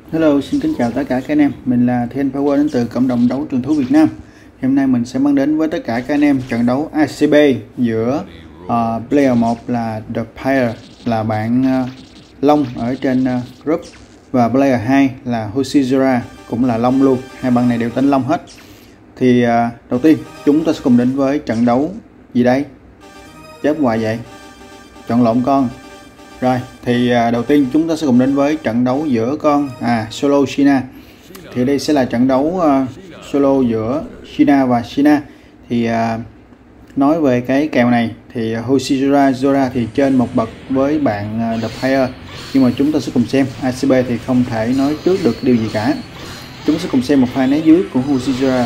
Hello, xin kính chào tất cả các anh em. Mình là Thiên Power đến từ cộng đồng đấu trường thú Việt Nam. Hôm nay mình sẽ mang đến với tất cả các anh em trận đấu ACB giữa player 1 là The Pyre, là bạn Long ở trên group, và player 2 là Hoshizura, cũng là Long luôn. Hai bạn này đều tên Long hết. Thì đầu tiên chúng ta sẽ cùng đến với trận đấu gì đây? Chớp hoài vậy? Chọn lộn con. Rồi, thì đầu tiên chúng ta sẽ cùng đến với trận đấu giữa con Solo Sheena. Thì đây sẽ là trận đấu solo giữa Sheena và Sheena. Thì nói về cái kèo này thì Hoshizura thì trên một bậc với bạn The Pyre. Nhưng mà chúng ta sẽ cùng xem. ACB thì không thể nói trước được điều gì cả. Chúng sẽ cùng xem một pha né dưới của Hoshizura.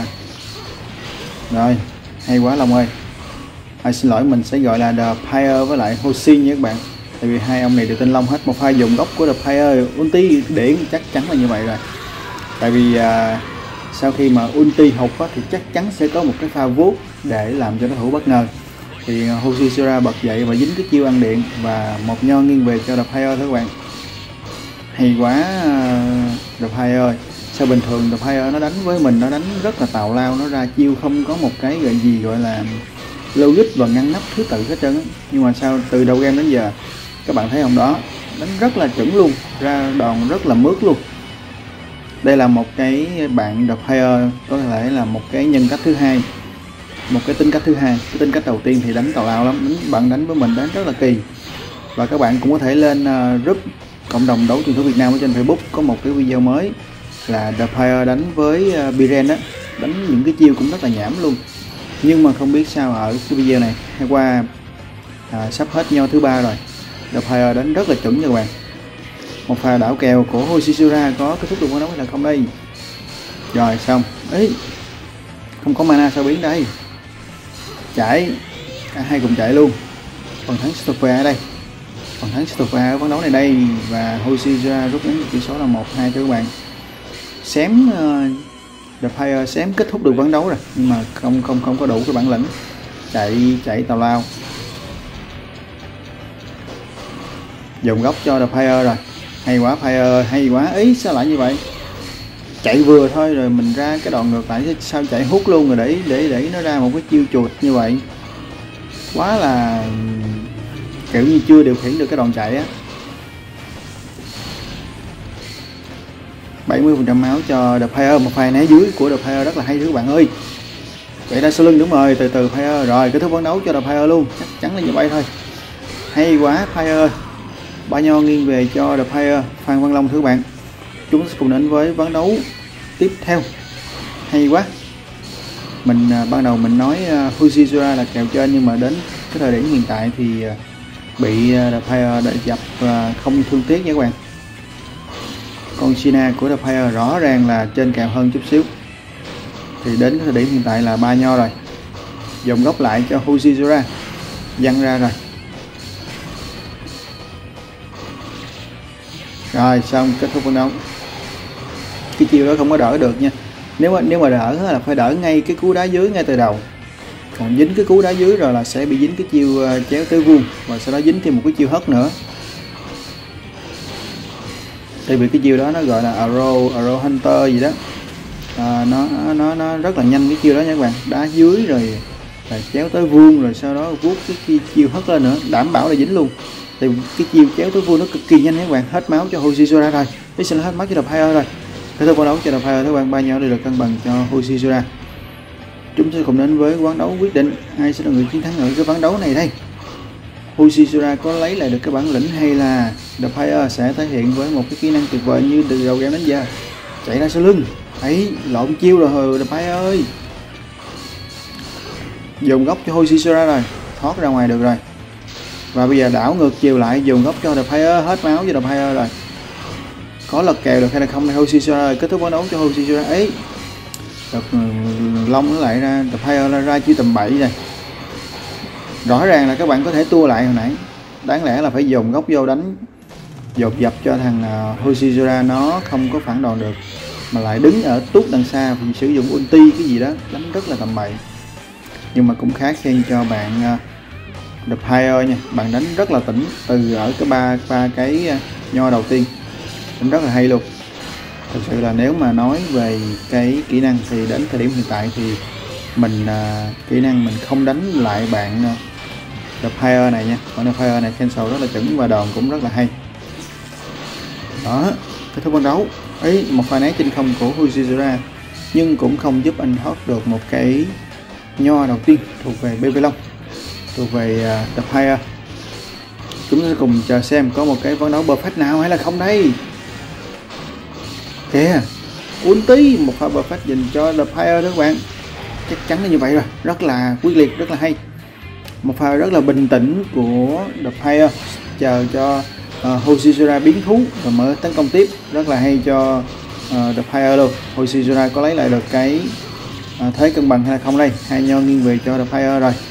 Rồi, hay quá Long ơi. Xin lỗi, mình sẽ gọi là The Pyre với lại Hoshi nha các bạn. Tại vì hai ông này đều tên Long hết. Một pha dùng gốc của The Pyre ulti điển chắc chắn là như vậy rồi. Tại vì sau khi mà ulti hụt thì chắc chắn sẽ có một cái pha vuốt để làm cho đối thủ bất ngờ. Thì Hoshizura bật dậy và dính cái chiêu ăn điện và một nho nghiêng về cho The Pyre thôi các bạn. Hay quá The Pyre ơi. Sao bình thường The Pyre nó đánh với mình nó đánh rất là tào lao, nó ra chiêu không có một cái gọi là logic và ngăn nắp thứ tự hết trơn á. Nhưng mà sao từ đầu game đến giờ các bạn thấy không, đó đánh rất là chuẩn luôn, ra đòn rất là mướt luôn. Đây là một cái bạn The Pyre, có thể là một cái nhân cách thứ hai, một cái tính cách thứ hai. Cái tính cách đầu tiên thì đánh tào lao lắm, bạn đánh với mình đánh rất là kỳ. Và các bạn cũng có thể lên group cộng đồng đấu trường thú Việt Nam ở trên Facebook, có một cái video mới là The Pyre đánh với Biren đó, đánh những cái chiêu cũng rất là nhảm luôn. Nhưng mà không biết sao ở cái video này hay qua sắp hết nho thứ ba rồi, The Pyre đánh rất là chuẩn nha các bạn. Một pha đảo kèo của Hoshizura có kết thúc được trận đấu hay là không đây? Rồi xong. Ấy, không có mana sao biến đây? Chạy, cả hai cùng chạy luôn. Phần thắng Stoppa ở đây, phần thắng Stoppa ở ván đấu này đây, và Hoshizura rút ngắn tỷ số là 1-2 cho các bạn. Xém The Pyre xém kết thúc được ván đấu rồi, nhưng mà không có đủ cái bản lĩnh. Chạy tào lao. Dùng góc cho The Pyre rồi. Hay quá Pyre, hay quá. Ý sao lại như vậy? Chạy vừa thôi rồi mình ra cái đòn ngược lại, sao chạy hút luôn rồi để nó ra một cái chiêu chuột như vậy. Quá là kiểu như chưa điều khiển được cái đòn chạy á. 70% máu cho The Pyre. Một pha né dưới của The Pyre rất là hay các bạn ơi. Chạy ra sau lưng, đúng rồi, từ từ Pyre. Rồi kết thúc ván đấu cho The Pyre luôn, chắc chắn là như vậy thôi. Hay quá Pyre. Ba nho nghiêng về cho The Pyre, Phan Văn Long thưa các bạn. Chúng sẽ cùng đến với ván đấu tiếp theo. Hay quá. Mình ban đầu mình nói Hoshizura là kèo trên, nhưng mà đến cái thời điểm hiện tại thì bị The Pyre đợi dập và không thương tiếc nha các bạn. Con Sheena của The Pyre rõ ràng là trên kèo hơn chút xíu. Thì đến cái thời điểm hiện tại là ba nho rồi. Dòng góc lại cho Hoshizura, văng ra rồi. Rồi xong, kết thúc ván đấu. Cái chiêu đó không có đỡ được nha. Nếu mà đỡ là phải đỡ ngay cái cú đá dưới ngay từ đầu. Còn dính cái cú đá dưới rồi là sẽ bị dính cái chiêu chéo tới vuông, và sau đó dính thêm một cái chiêu hất nữa. Tại vì cái chiêu đó nó gọi là Arrow Hunter gì đó. Nó rất là nhanh cái chiêu đó nha các bạn. Đá dưới rồi là chéo tới vuông, rồi sau đó vuốt cái chiêu hất lên nữa, đảm bảo là dính luôn. Thì cái chiêu chéo tới vuông nó cực kỳ nhanh nha các bạn. Hết máu cho Hoshizura rồi. Thế xin hết máu cho The Pyre rồi. Kết thúc ván đấu cho The Pyre các bạn. Ba nhau đều được cân bằng cho Hoshizura. Chúng sẽ cùng đến với ván đấu quyết định ai sẽ là người chiến thắng ở cái ván đấu này đây. Hoshizura có lấy lại được cái bản lĩnh hay là The Pyre sẽ thể hiện với một cái kỹ năng tuyệt vời như từ đầu game đến giờ. Chạy ra sau lưng. Ấy, lộn chiêu rồi The Pyre ơi. Dùng góc cho Hoshizura rồi, thoát ra ngoài được rồi. Và bây giờ đảo ngược chiều lại, dùng góc cho The Pyre, hết máu cho The Pyre rồi. Có lật kèo được hay là không đây Hoshizura? Kết thúc ván đấu cho Hoshizura. Ấy, Long nó lại ra, The Pyre ra chiêu tầm bậy rồi. Rõ ràng là các bạn có thể tua lại hồi nãy. Đáng lẽ là phải dùng góc vô đánh dột dập cho thằng Hoshizura nó không có phản đòn được, mà lại đứng ở tút đằng xa vì sử dụng ulti cái gì đó, đánh rất là tầm bậy. Nhưng mà cũng khá khen cho bạn The Pyre nha, bạn đánh rất là tỉnh từ ở cái ba cái nho đầu tiên, đánh rất là hay luôn. Thực sự là nếu mà nói về cái kỹ năng thì đến thời điểm hiện tại thì mình kỹ năng mình không đánh lại bạn The Pyre này nha. Còn The Pyre này cancel rất là chuẩn và đòn cũng rất là hay. Đó, kết thúc ván đấu ấy, một pha né trên không của Huzizura nhưng cũng không giúp anh thoát được một cái nho đầu tiên thuộc về BV Long, thuộc về The Pyre. Chúng ta sẽ cùng chờ xem có một cái ván đấu perfect nào hay là không đây. Kìa, ulti, một pha perfect dành cho The Pyre đó các bạn. Chắc chắn là như vậy rồi, rất là quyết liệt, rất là hay. Một pha rất là bình tĩnh của The Pyre, chờ cho Huzizura biến thú và mở tấn công tiếp, rất là hay cho The Pyre luôn. Huzizura có lấy lại được cái thế cân bằng hay là không đây? Hai nho nghiêng về cho The Pyre rồi.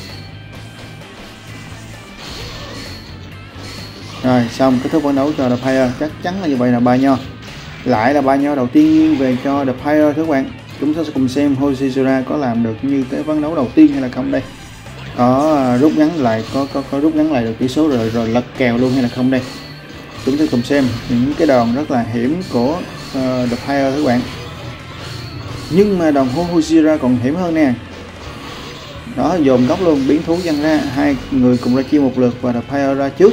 Rồi xong, kết thúc ván đấu cho The Pyre, chắc chắn là như vậy là 3 nho. Lại là 3 nho đầu tiên nghiêng về cho The Pyre các bạn. Chúng ta sẽ cùng xem Huzizura có làm được như cái ván đấu đầu tiên hay là không đây. Có rút ngắn lại, có rút ngắn lại được tỷ số rồi lật kèo luôn hay là không đây. Chúng ta cùng xem những cái đòn rất là hiểm của The Pyre các bạn. Nhưng mà đòn của Huzizura còn hiểm hơn nè. Đó, dồn góc luôn, biến thú văng ra, hai người cùng ra chiêu một lượt và The Pyre ra trước.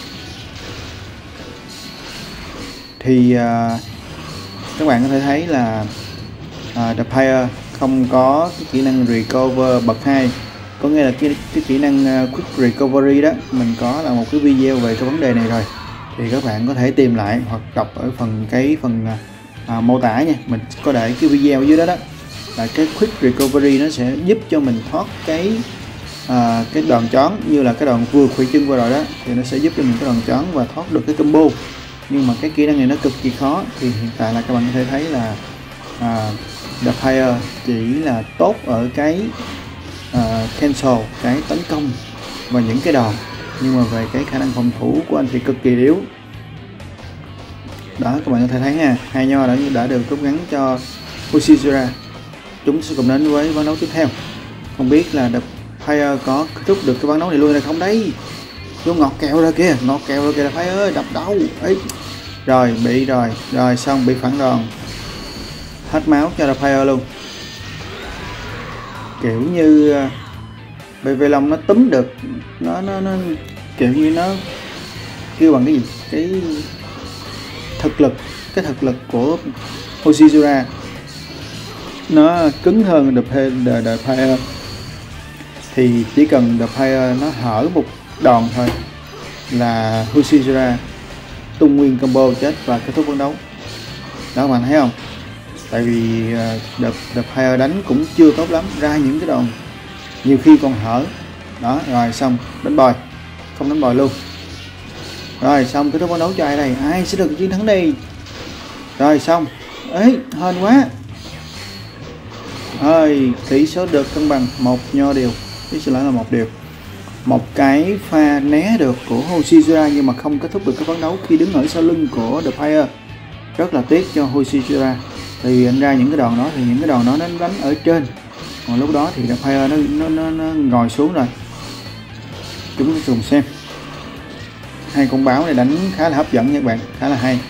Thì các bạn có thể thấy là The Pyre không có cái kỹ năng recover bậc 2, có nghĩa là cái kỹ năng quick recovery đó, mình có là một cái video về cái vấn đề này rồi, thì các bạn có thể tìm lại hoặc đọc ở phần mô tả nha, mình có để cái video ở dưới đó đó, là cái quick recovery nó sẽ giúp cho mình thoát cái đòn chón, như là cái đòn vừa khuỵu chân vừa rồi đó, thì nó sẽ giúp cho mình cái đòn chón và thoát được cái combo. Nhưng mà cái kỹ năng này nó cực kỳ khó, thì hiện tại là các bạn có thể thấy là The Pyre chỉ là tốt ở cái cancel, cái tấn công và những cái đòn, nhưng mà về cái khả năng phòng thủ của anh thì cực kỳ yếu. Đó, các bạn có thể thấy nha, hai nho đã được rút ngắn cho Huzizura. Chúng sẽ cùng đến với ván đấu tiếp theo. Không biết là The Pyre có kết thúc được cái ván đấu này luôn hay không đấy. Vô ngọt kẹo ra kìa, ngọt kẹo ra kìa The Pyre ơi, đập đâu ấy. Rồi, bị rồi xong, bị phản đòn. Hết máu cho The Pyre luôn. Kiểu như BV Long nó túm được, nó kiểu như nó kêu bằng cái gì, cái thực lực của Huzizura nó cứng hơn The Pyre. Thì chỉ cần The Pyre nó hở một đòn thôi là Huzizura tung nguyên combo chết và kết thúc ván đấu. Đó các bạn thấy không? Tại vì The Pyre đánh cũng chưa tốt lắm, ra những cái đòn nhiều khi còn hở. Đó, rồi xong, đánh bòi, không đánh bòi luôn. Rồi xong, kết thúc ván đấu cho ai đây? Ai sẽ được chiến thắng đây? Rồi xong, ấy hên quá. Rồi tỷ số được cân bằng, một nho đều, ý xin lỗi là một điều. Một cái pha né được của Huzizura nhưng mà không kết thúc được cái ván đấu khi đứng ở sau lưng của The Pyre. Rất là tiếc cho Huzizura. Thì anh ra những cái đòn đó thì những cái đòn đó nó đánh ở trên, còn lúc đó thì The Pyre nó ngồi xuống rồi. Chúng ta cùng xem. Hai con báo này đánh khá là hấp dẫn nha các bạn, khá là hay.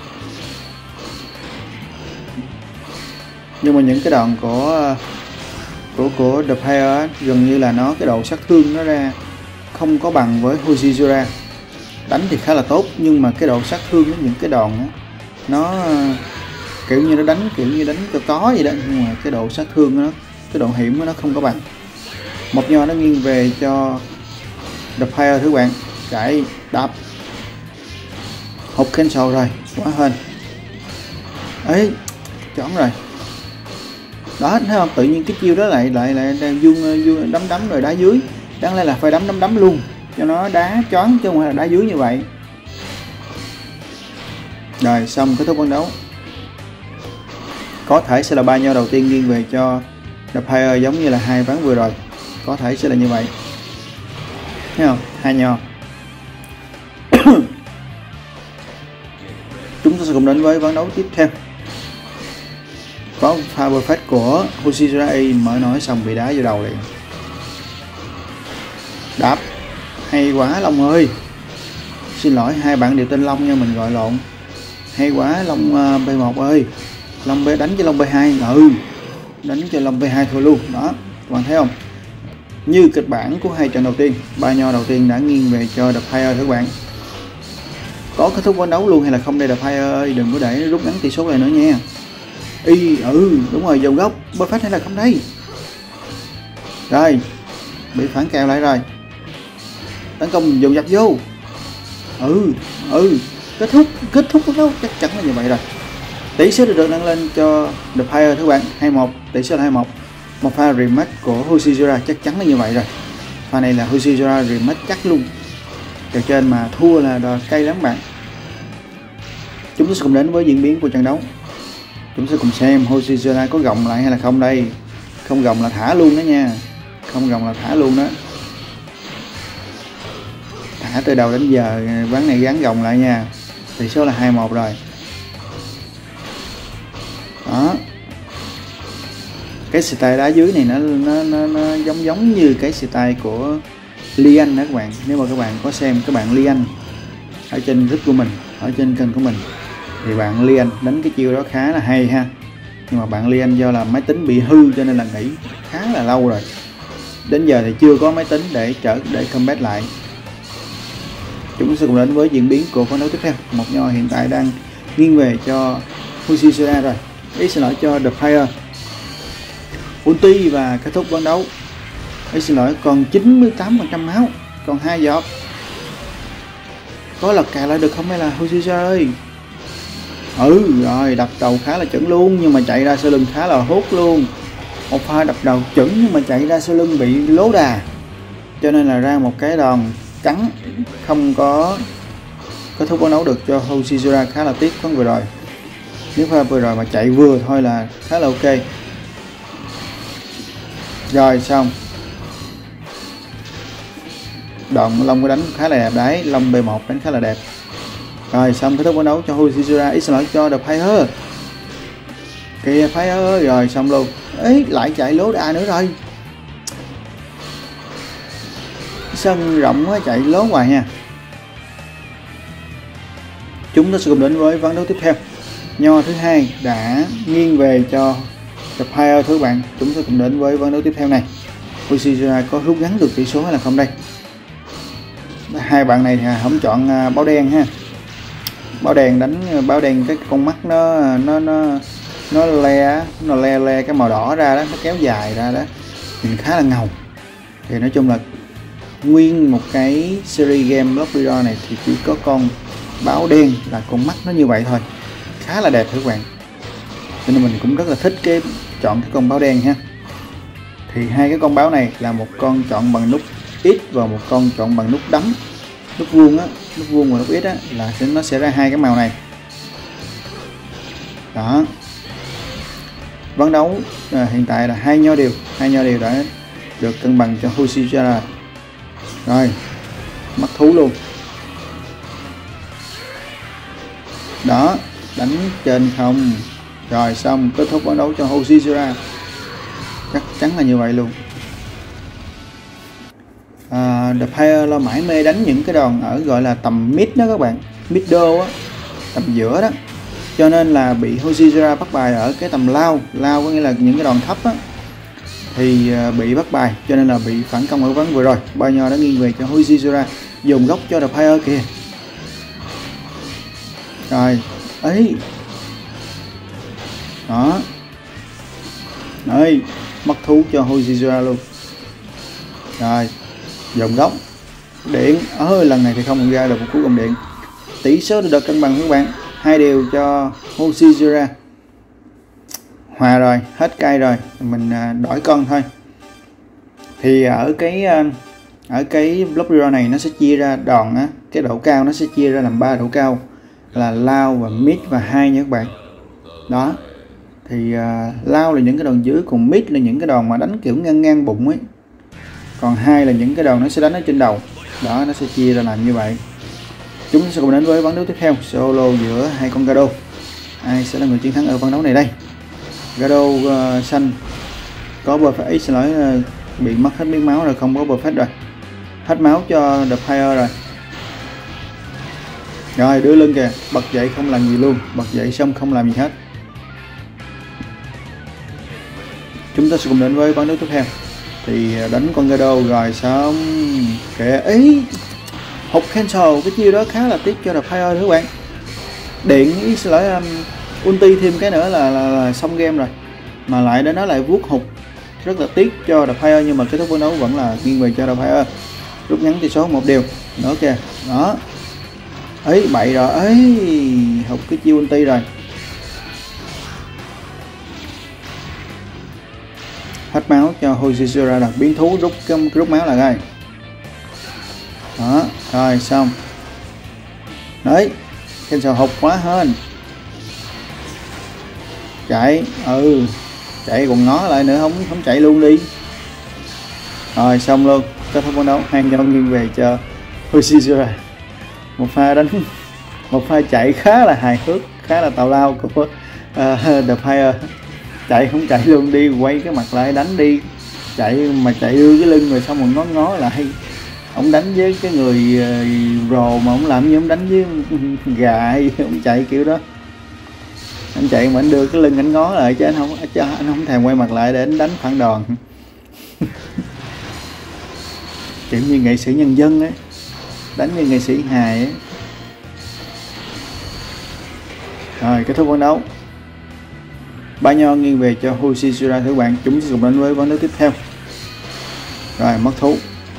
Nhưng mà những cái đòn của The Pyre gần như là nó cái độ sát thương nó ra không có bằng với Huzizura. Đánh thì khá là tốt nhưng mà cái độ sát thương với những cái đòn đó, nó kiểu như nó đánh có vậy đó, nhưng mà cái độ sát thương nó, cái độ hiểm của nó không có bằng. Một nho nó nghiêng về cho The Pyre các bạn, chạy đập hụt cancel rồi, quá hên ấy, chón rồi. Đó, thấy không, tự nhiên cái chiêu đó lại vuông đấm rồi đá dưới, đáng lẽ là phải đấm luôn cho nó đá choáng chứ không phải là đá dưới như vậy. Rồi xong, kết thúc ván đấu. Có thể sẽ là 3 nho đầu tiên nghiêng về cho The Pyre giống như là hai ván vừa rồi, có thể sẽ là như vậy. Thấy không, 2 nho. Chúng ta sẽ cùng đến với ván đấu tiếp theo. Có pha perfect của Huzizura, mở nói xong bị đá vô đầu liền. Đạp hay quá Long ơi, xin lỗi hai bạn đều tên Long nha, mình gọi lộn. hay quá Long B1 ơi. Long B đánh cho Long B2. Đánh cho Long B2 thôi luôn đó, các bạn thấy không? Như kịch bản của hai trận đầu tiên, ba nho đầu tiên đã nghiêng về cho The Fire các bạn. Có kết thúc ván đấu luôn hay là không đây The Fire ơi, đừng có để nó rút ngắn tỷ số này nữa nha. Đúng rồi, dòng gốc perfect hay là không đây? Rồi, bị phản kèo lại rồi. Tấn công dồn dập vô. Kết thúc ván đấu chắc chắn là như vậy rồi. Tỷ số được nâng lên cho The Fire các bạn, 2-1, tỷ số là 2-1. Một pha rematch của Hoshizura chắc chắn là như vậy rồi. Pha này là Hoshizura rematch chắc luôn. Kèo trên mà thua là đòi cay lắm bạn. Chúng ta sẽ cùng đến với diễn biến của trận đấu. Chúng ta sẽ cùng xem Hoshizura có gồng lại hay là không đây. Không gồng là thả luôn đó nha. Thả từ đầu đến giờ, ván này gắn gồng lại nha. Tỷ số là 2-1 rồi. Đó. Cái style đá dưới này nó giống như cái style của Lian đó các bạn. Nếu mà các bạn có xem các bạn Lian ở trên group của mình, ở trên kênh của mình, thì bạn Lian đánh cái chiêu đó khá là hay ha. Nhưng mà bạn Lian do là máy tính bị hư cho nên là nghỉ khá là lâu rồi. Đến giờ thì chưa có máy tính để comeback lại. Chúng sẽ cùng đến với diễn biến của ván đấu tiếp theo. Một nho hiện tại đang nghiêng về cho Hoshizura rồi. Xin lỗi cho The Fire. Ulti và kết thúc ván đấu. Xin lỗi, còn 98% máu, còn 2 giọt. Có lật cà lại được không hay là Hoshizura ơi? Rồi, đập đầu khá là chuẩn luôn, nhưng mà chạy ra sau lưng khá là hốt luôn. Một pha đập đầu chuẩn nhưng mà chạy ra sau lưng bị lố đà, cho nên là ra một cái đòn trắng, không có kết thúc ván đấu được cho Hoshizura. Khá là tiếc ván vừa rồi. Nếu pha vừa rồi mà chạy vừa thôi là khá là ok. Rồi xong. Đoạn Long có đánh khá là đẹp đấy, Long B1 đánh khá là đẹp. Rồi xong kết thúc ván đấu cho Hoshizura. Xin lỗi cho The Fire. Kìa Fire ơi, rồi xong luôn. Lại chạy lố đà nữa rồi. Sân rộng quá, chạy lố hoài nha. Chúng ta sẽ cùng đến với ván đấu tiếp theo. Nho thứ hai đã nghiêng về cho The Fire các bạn. Chúng ta cùng đến với ván đấu tiếp theo này. Hoshizura có rút ngắn được tỷ số hay là không đây? Hai bạn này thì không chọn báo đen ha. Báo đen đánh báo đen, cái con mắt nó le cái màu đỏ ra đó, nó kéo dài ra đó, nhìn khá là ngầu. Thì nói chung là nguyên một cái series game Block Hero này thì chỉ có con báo đen là con mắt nó như vậy thôi, khá là đẹp các bạn. Cho nên mình cũng rất là thích chọn cái con báo đen ha. Thì hai cái con báo này là một con chọn bằng nút X và một con chọn bằng nút đấm, nút vuông á, nút vuông và nút X á, là nó sẽ ra hai cái màu này. Đó. Ván đấu hiện tại là hai nho đều đã được cân bằng cho Hoshizura. Rồi, mắt thú luôn. Đó, đánh trên không. Rồi xong, kết thúc ván đấu cho Hoshizura. Chắc chắn là như vậy luôn. The Fire lo mãi mê đánh những cái đòn ở gọi là tầm mid đó các bạn, middle á, tầm giữa đó, cho nên là bị Hoshizura bắt bài ở cái tầm lao có nghĩa là những cái đòn thấp á, thì bị bắt bài, cho nên là bị phản công ở ván vừa rồi. Bao nho đã nghiêng về cho Hoshizura, dùng góc cho The Fire kìa. Rồi ấy đó, đấy, mất thú cho Hoshizura luôn. Rồi dòng góc điện, lần này thì không ra được một cú gồng điện. Tỷ số được cân bằng các bạn, 2 đều cho Hoshizura. Hòa rồi, hết cay rồi, mình đổi con thôi. Thì ở cái Block Hero này nó sẽ chia ra đòn á, cái độ cao nó sẽ chia ra làm 3 độ cao, là lao và mid và hai nha các bạn. Đó. Thì lao là những cái đòn dưới, còn mid là những cái đòn mà đánh kiểu ngang bụng ấy. Còn hai là những cái đòn nó sẽ đánh ở trên đầu. Đó, nó sẽ chia ra làm như vậy. Chúng sẽ cùng đến với ván đấu tiếp theo, solo giữa hai con Gado. Ai sẽ là người chiến thắng ở ván đấu này đây? Gado xanh có perfect, xin lỗi, bị mất hết miếng máu rồi, không có perfect rồi. Hết máu cho The Fire rồi. Rồi đưa lưng kìa, bật dậy không làm gì luôn, bật dậy xong không làm gì hết. Chúng ta sẽ cùng đến với ván đấu tiếp theo. Thì đánh con Gado rồi xong kìa ý hụt cancel, cái chiêu đó khá là tiếc cho The Fire các bạn. Điện ý xin lỗi ulti thêm cái nữa là xong game rồi, mà lại đến nó lại vuốt hụt, rất là tiếc cho The Fire. Nhưng mà kết thúc ván đấu vẫn là nghiêng về cho The Fire, rút ngắn tỷ số 1-1 nữa kìa. Đó ấy bậy rồi ấy, hụt cái chiêu ulti rồi. Hết máu cho Hoshizura, đặt biến thú rút máu là ngay. Đó rồi xong đấy, cancel hụt quá hơn. Chạy chạy còn ngó lại nữa, không chạy luôn đi. Rồi xong luôn, kết thúc ván đấu, hai nhau nghiêng về cho Hoshizura. Một pha chạy khá là hài hước, khá là tào lao của The Fire. Chạy không chạy luôn đi, quay cái mặt lại đánh đi, chạy mà chạy đưa cái lưng rồi xong rồi ngó lại. Ông đánh với cái người rồ mà ông làm như ông đánh với gà hay ông chạy kiểu đó. Anh chạy mà anh đưa cái lưng anh ngó lại chứ anh không thèm quay mặt lại để anh đánh phản đòn. Kiểu như nghệ sĩ nhân dân ấy, đánh như nghệ sĩ hài ấy. Rồi kết thúc ván đấu, ba nho nghiêng về cho Hoshizura thưa bạn. Chúng sẽ cùng đến với ván đấu tiếp theo. Rồi mất thú.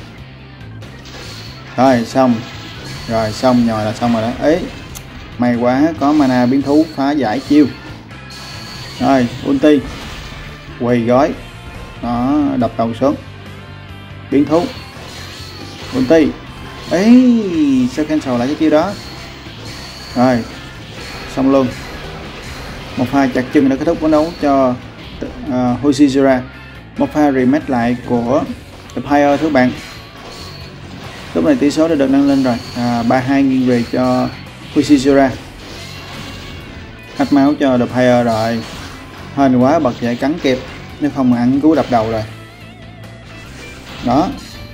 Rồi xong nhồi là xong rồi đó. Ấy may quá có mana biến thú phá giải chiêu. Rồi ulti quầy gói đó, đập đầu xuống biến thú ulti ấy, sao cancel lại cái chiêu đó. Rồi xong luôn, một pha chặt chân đã kết thúc ván đấu cho Hoshizura. Một pha rematch lại của The Fire thưa bạn. Lúc này tỷ số đã được nâng lên rồi, 3-2 nghiêng về cho Hoshizura. Hết máu cho The Fire rồi, hên quá bật dậy cắn kịp, nếu không mà ăn cú đập đầu rồi. Đó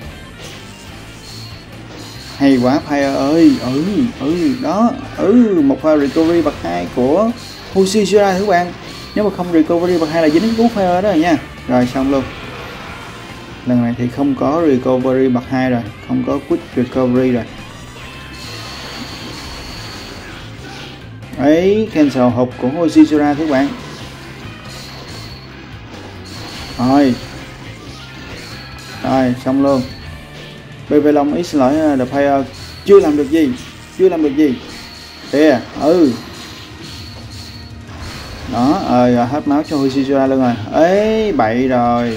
hay quá Fire ơi. Đó một pha recovery bậc 2 của Hoshizura thưa bạn. Nếu mà không recovery bậc 2 là dính cú Fire đó rồi nha. Rồi xong luôn, lần này thì không có recovery bậc 2 rồi, không có quick recovery rồi. Ấy cancel hụt của Hoshizura các bạn. Rồi xong luôn. BV Long ý xin lỗi The Fire chưa làm được gì. Kìa đó hết máu cho Hoshizura luôn rồi. Ấy bậy rồi,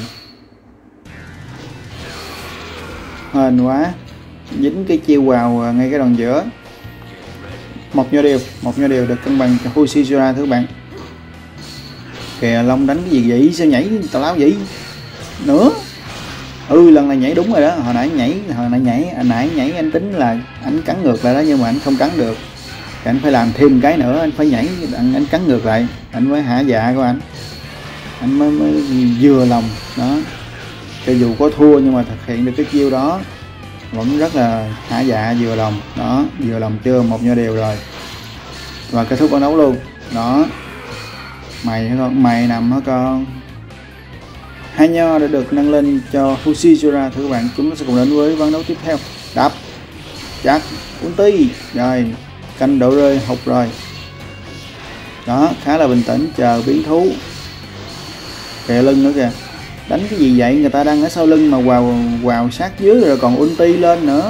hên quá dính cái chiêu vào ngay cái đòn giữa. Một nho đều được cân bằng cho Hoshizura thưa bạn. Kìa Long đánh cái gì vậy, sao nhảy tào lao vậy nữa. Lần này nhảy đúng rồi đó. Hồi nãy nhảy anh tính là anh cắn ngược lại đó, nhưng mà anh không cắn được thì anh phải làm thêm cái nữa, anh phải nhảy anh cắn ngược lại, anh mới hả dạ của anh mới vừa lòng đó. Cho dù có thua nhưng mà thực hiện được cái chiêu đó vẫn rất là hả dạ, vừa lòng đó. Vừa lòng chưa, một nho đều rồi và kết thúc ván đấu luôn đó. Mày hả con, mày nằm hả con. Hai nho đã được nâng lên cho Hoshizura thưa các bạn. Chúng ta sẽ cùng đến với ván đấu tiếp theo. Đập chắc ulti rồi, canh độ rơi hụt rồi đó, khá là bình tĩnh chờ biến thú. Kìa lưng nữa kìa, đánh cái gì vậy, người ta đang ở sau lưng mà vào sát dưới rồi còn ulti lên nữa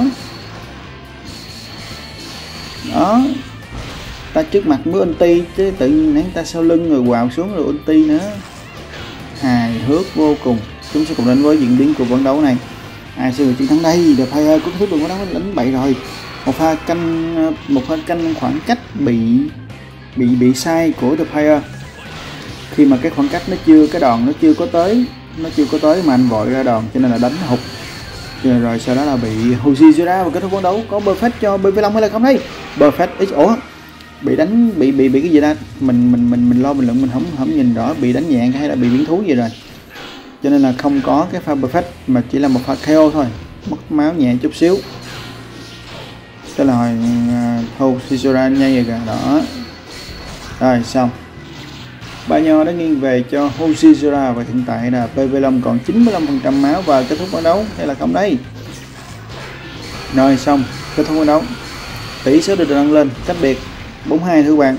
đó. Ta trước mặt mới ulti chứ tự nhiên nãy ta sau lưng rồi quào xuống rồi ulti nữa, hài hước vô cùng. Chúng sẽ cùng đến với diễn biến của ván đấu này. Ai sẽ người chiến thắng đây? The Fire có kết thúc ván đấu đánh bậy rồi. Một pha canh khoảng cách bị sai của The Fire, khi mà cái khoảng cách cái đòn nó chưa có tới mà anh vội ra đòn cho nên là đánh hụt. Rồi sau đó là bị Hoshizura và kết thúc ván đấu. Có perfect cho BV Long hay là không đây? Perfect ủa bị đánh bị cái gì ta, mình lo bình luận mình không nhìn rõ bị đánh nhẹ hay là bị biến thú gì rồi, cho nên là không có cái pha perfect mà chỉ là một pha KO thôi, mất máu nhẹ chút xíu. Tức là hồi Hoshizora nhanh rồi kìa, đó. Rồi xong. Ba nho đã nghiêng về cho Hoshizora và hiện tại là PV5 còn 95% máu và kết thúc ván đấu hay là không đây? Rồi xong, kết thúc ván đấu. Tỷ số được nâng lên, cách biệt 4-2 thưa bạn.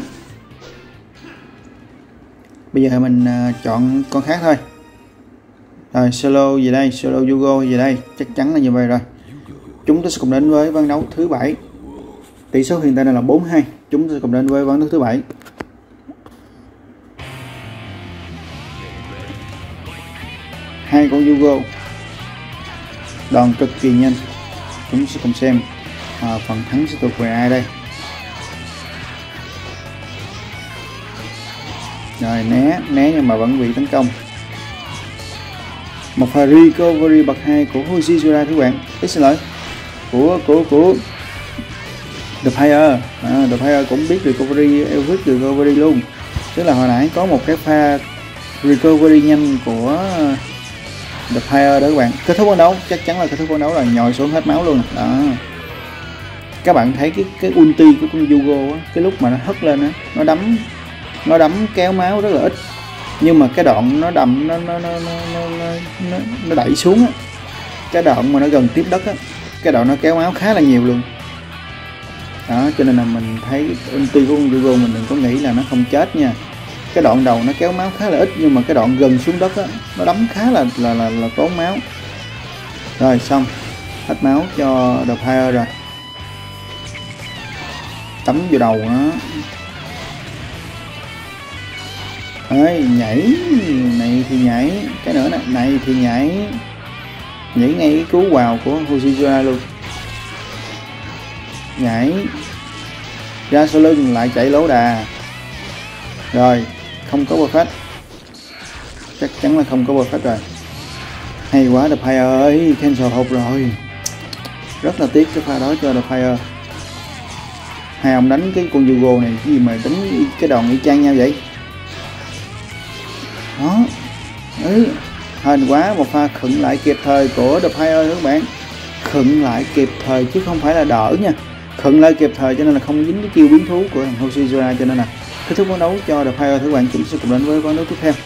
Bây giờ mình chọn con khác thôi. Rồi solo về đây, solo Yugo về đây, chắc chắn là như vậy rồi. Chúng ta sẽ cùng đến với ván đấu thứ 7. Tỷ số hiện tại là 4-2. Chúng ta sẽ cùng đến với ván đấu thứ 7. Hai con Yugo, đòn cực kỳ nhanh. Chúng sẽ cùng xem phần thắng sẽ thuộc về ai đây. Rồi né nhưng mà vẫn bị tấn công. Một pha recovery bậc 2 của Hoshizora các bạn. Xin lỗi, của The Pyre. The Pyre cũng biết recovery, recovery luôn. Tức là hồi nãy có một cái pha recovery nhanh của The Pyre đó các bạn. Kết thúc ván đấu, chắc chắn là kết thúc ván đấu là nhồi xuống hết máu luôn đó. Các bạn thấy cái ulti của con Yugo á, cái lúc mà nó hất lên á, nó đấm kéo máu rất là ít, nhưng mà cái đoạn nó đầm nó đẩy xuống á, cái đoạn mà nó gần tiếp đất á, cái đoạn nó kéo máu khá là nhiều luôn đó. Cho nên là mình thấy ulti của con Yugo mình đừng có nghĩ là nó không chết nha. Cái đoạn đầu nó kéo máu khá là ít, nhưng mà cái đoạn gần xuống đất á, nó đấm khá là tốn máu. Rồi xong, hết máu cho The Pyre rồi. Tắm vô đầu nó. Ê, nhảy này thì nhảy, cái nữa nè, này thì nhảy ngay cái cú vào của Hoshizora luôn. Nhảy ra sau lưng lại chạy lỗ đà. Rồi không có perfect, chắc chắn là không có perfect rồi. Hay quá The Pyre ơi, cancel hụt rồi. Rất là tiếc cái pha đó cho The Pyre. Hai ông đánh cái con Yugo này cái gì mà đánh cái đòn y chang nhau vậy đó. Hên quá, một pha khựng lại kịp thời của The Pyre các bạn. Khựng lại kịp thời chứ không phải là đỡ nha, khựng lại kịp thời cho nên là không dính cái chiêu biến thú của thằng Hoshizora, cho nên là kết thúc ván đấu cho The Pyre các bạn. Chúng sẽ cùng đến với ván đấu tiếp theo.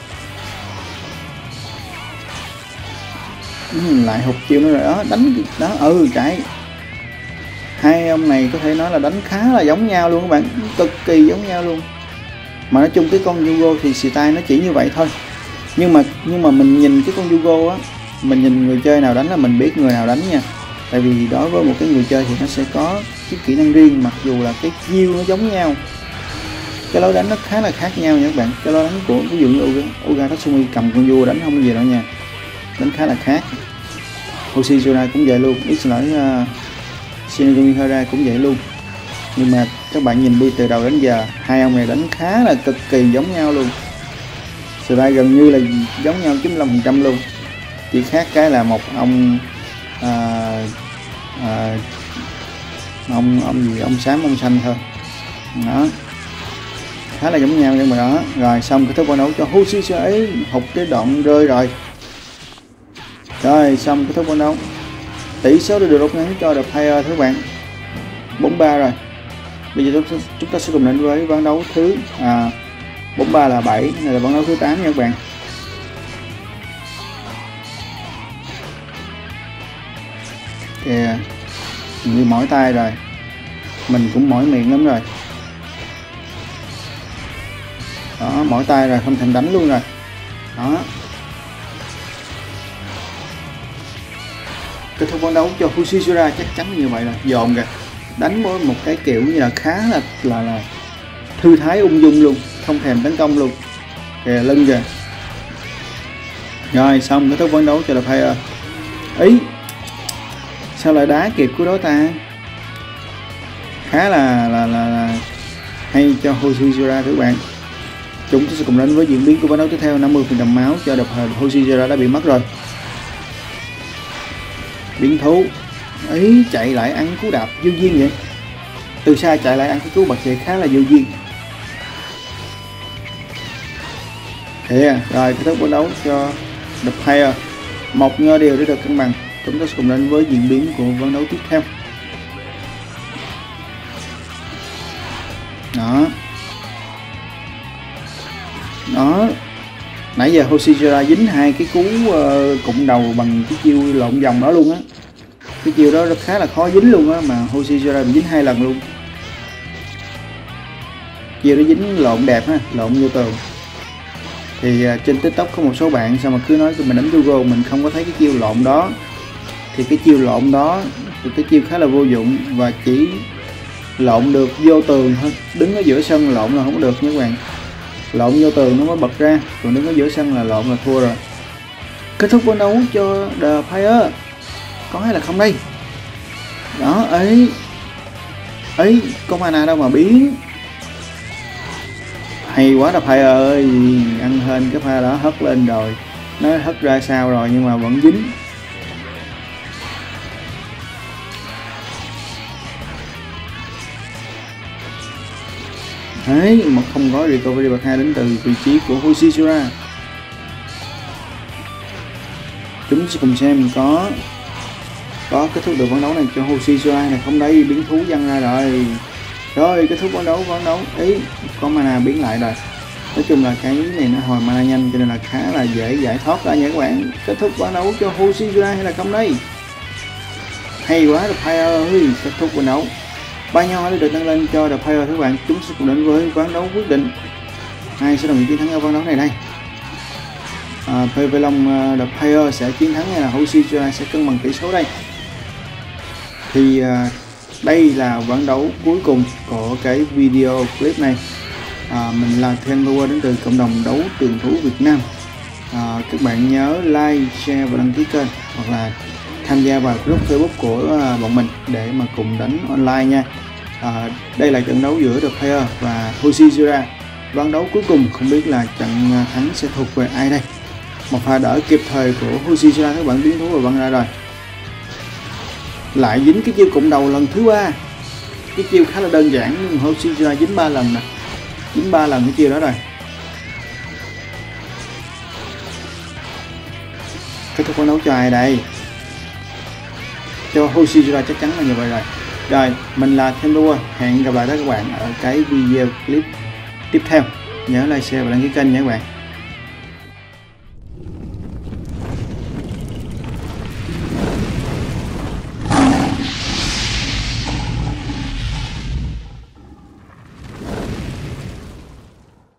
Lại hụt chiêu nữa rồi đó, đánh đó, chạy. Hai ông này có thể nói là đánh khá là giống nhau luôn các bạn, cực kỳ giống nhau luôn. Mà nói chung cái con Yugo thì style nó chỉ như vậy thôi, nhưng mà mình nhìn cái con Yugo á, mình nhìn người chơi nào đánh là mình biết người nào đánh nha. Tại vì đối với một cái người chơi thì nó sẽ có cái kỹ năng riêng, mặc dù là cái chiêu nó giống nhau, cái lối đánh nó khá là khác nhau nha các bạn. Cái lối đánh của ví dụ như Oga Tatsumi cầm con Yugo đánh không có gì đâu nha, đánh khá là khác. Hoshizora cũng vậy luôn, xin lỗi, Shinigami Hara cũng vậy luôn. Nhưng mà các bạn nhìn đi từ đầu đến giờ, hai ông này đánh khá là cực kỳ giống nhau luôn. Style gần như là giống nhau 95% luôn. Chỉ khác cái là một ông ông xám ông xanh thôi đó, khá là giống nhau nhưng mà đó. Rồi xong kết thúc ván đấu cho Hoshizora ấy, hụt cái đoạn rơi rồi. Rồi xong kết thúc ván đấu, tỷ số đã được rút ngắn cho The Pyre các bạn, 4-3 rồi. Bây giờ chúng ta sẽ cùng đến với ván đấu thứ 4-3 là 7, này là ván đấu thứ 8 nha các bạn. Kìa, như mỏi tay rồi, mình cũng mỏi miệng lắm rồi đó, mỏi tay rồi, không thèm đánh luôn rồi đó. Kết thúc ván đấu cho Hoshizora chắc chắn như vậy là dồn kìa, đánh với một cái kiểu như là khá là thư thái ung dung luôn, không thèm tấn công luôn kìa, lưng kìa. Rồi xong kết thúc ván đấu cho The Pyre. Ý sao lại đá kịp của đó ta, khá là hay cho Hoshizora các bạn. Chúng ta sẽ cùng đến với diễn biến của ván đấu tiếp theo. 50% máu cho The Pyre, Hoshizora đã bị mất rồi. Biến thú ấy, chạy lại ăn cú đạp vô duyên vậy, từ xa chạy lại ăn cái cú bật chạy khá là vô duyên. Rồi kết thúc ván đấu cho The Pyre, một nho đều để được cân bằng. Chúng ta sẽ cùng đến với diễn biến của ván đấu tiếp theo. Đó, nãy giờ Hoshijira dính hai cái cú cụm đầu bằng cái chiêu lộn vòng đó luôn á. Cái chiêu đó khá là khó dính luôn á, mà Hoshijira bị dính 2 lần luôn. Chiêu đó dính lộn đẹp ha, lộn vô tường. Thì trên TikTok có một số bạn sao mà cứ nói mình đánh Google mình không có thấy cái chiêu lộn đó. Thì cái chiêu lộn đó thì cái chiêu khá là vô dụng và chỉ lộn được vô tường thôi. Đứng ở giữa sân lộn là không được nha các bạn. Lộn vô tường nó mới bật ra, còn đứng ở giữa sân là lộn là thua rồi. Kết thúc ván đấu cho The Fire. Có hay là không đây? Đó, ấy có mana đâu mà biến. Hay quá The Fire ơi, ăn hên cái pha đó hất lên rồi. Nó hất ra sao rồi nhưng mà vẫn dính. Đấy, mà không có recovery bậc 2 đến từ vị trí của Hoshijira. Chúng sẽ cùng xem có kết thúc được ván đấu này cho Hoshijira này không đây. Biến thú văng ra rồi. Rồi kết thúc ván đấu ý có mana biến lại rồi. Nói chung là cái này nó hồi mana nhanh cho nên là khá là dễ giải thoát ra nha các bạn. Kết thúc ván đấu cho Hoshijira hay là không đây? Hay quá The Fire ơi, kết thúc ván đấu. 3 nhau đã được nâng lên cho The Fire các bạn. Chúng sẽ cùng đến với ván đấu quyết định. Ai sẽ đồng chiến thắng ở ván đấu này đây? PV Long The Fire sẽ chiến thắng hay là Hoshijira sẽ cân bằng tỷ số đây? Thì đây là ván đấu cuối cùng của cái video clip này. Mình là Thiên Power đến từ cộng đồng đấu trường thú Việt Nam. Các bạn nhớ like, share và đăng ký kênh, hoặc là tham gia vào group Facebook của bọn mình để mà cùng đánh online nha. Đây là trận đấu giữa The Fire và Hoshijira. Ván đấu cuối cùng không biết là trận thắng sẽ thuộc về ai đây. Một pha đỡ kịp thời của Hoshijira các bạn biến thú và văng ra rồi. Lại dính cái chiêu cụm đầu lần thứ 3. Cái chiêu khá là đơn giản nhưng Hoshijira dính 3 lần nè. Dính 3 lần cái chiêu đó rồi. Kết thúc ván đấu cho ai đây? Cho Hoshijira chắc chắn là như vậy rồi. Rồi, mình là Thempower. Hẹn gặp lại các bạn ở cái video clip tiếp theo. Nhớ like, share và đăng ký kênh nha các bạn.